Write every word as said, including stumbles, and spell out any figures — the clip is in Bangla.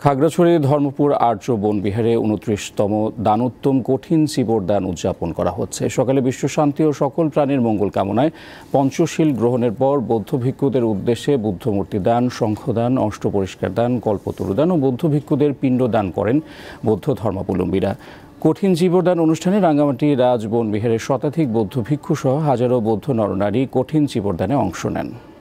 খাগড়াছড়ি ধর্মপুর আর্য বনবিহারে উনত্রিশতম দানোত্তম কঠিন চিবরদান উদযাপন করা হচ্ছে। সকালে বিশ্ব শান্তি ও সকল প্রাণীর মঙ্গল কামনায় পঞ্চশীল গ্রহণের পর বৌদ্ধ ভিক্ষুদের উদ্দেশ্যে বুদ্ধমূর্তি দান, শঙ্খদান, অষ্টপরিষ্কার দান, কল্পতরুদান ও বৌদ্ধ ভিক্ষুদের পিণ্ডদান করেন বৌদ্ধ ধর্মাবলম্বীরা। কঠিন চিবরদান অনুষ্ঠানে রাঙ্গামাটি রাজ বনবিহারের শতাধিক বৌদ্ধ ভিক্ষু সহ হাজারো বৌদ্ধ নরনারী কঠিন চিবরদানে অংশ নেন।